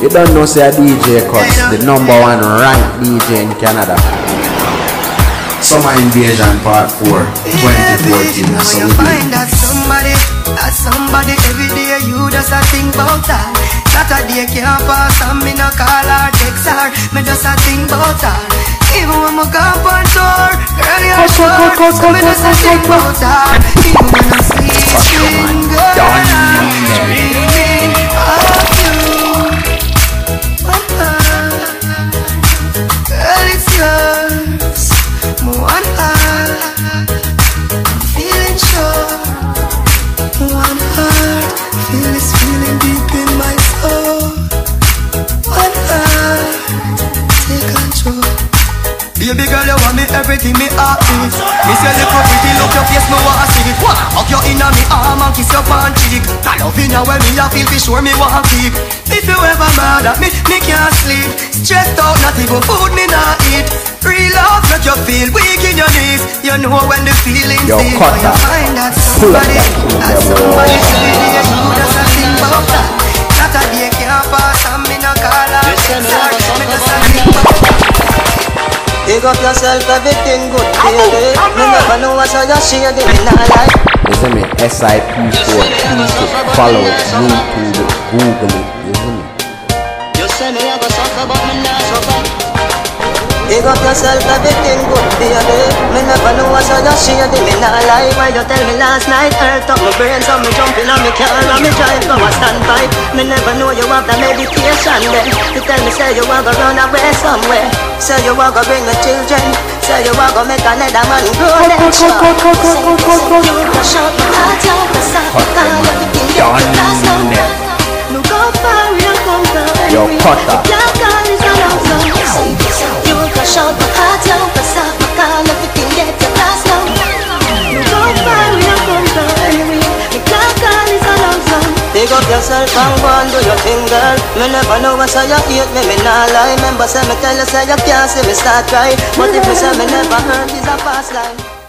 You don't know say a DJ Cuts, the #1 ranked DJ in Canada. Summer Invasion Part 4, 2014. So you find that somebody every day you just a think about that. Saturday can't pass and me no call her, text her. Me just a think about her. Even when me gone on tour, girl you're short, so me just a think about her. Even when I'm sleeping, girl I'm dreaming of you. Girl it's yours, me want her. I'm feeling sure. One heart, feel this feeling deep in my soul. One heart, take control. Baby girl, you want me everything, me heart beat. Me say look up pretty, look your face, me wanna see it. Hug you inna me arm and kiss your pan cheek. That loving you when me a feel for sure me wanna keep. If you ever mad at me can't sleep. Stressed out, not even food me not eat. Real love make you feel weak in your knees. You know when the feeling's deep. When you find that somebody every day you just a think about that. Saturday can't pass and me no call her. Me just a think about that. Dig up yourself, everything good, baby. Me never know what's all your shade in my life. You see me, SIP4, follow it, YouTube, Google it, you see me? You say me I go suffer, but me not suffer. Dig up yourself, everything good, baby. Me never know what's all your shade in my life. Why you tell me last night, hurt up my brain, so me jumping on me car and me drive go a standby. Me never know you have the meditation then. You tell me say you want to run away somewhere. Say you want to bring the children. Say you want to make another man grow them short. You can shut my heart out, cause I can't everything get you lost now. Look how far we have come from. Yo, Cutter. Your girl is not out. You can shut my heart out, cause I can't everything get you lost now. Look how far we have come from. Your girl is not out. Pick up yourself and go and do your thing, girl. Me never know what's how you hate me, me nah lie. Remember say me tell you say you can't see me start cry. But if you say me never heard, it's a past line.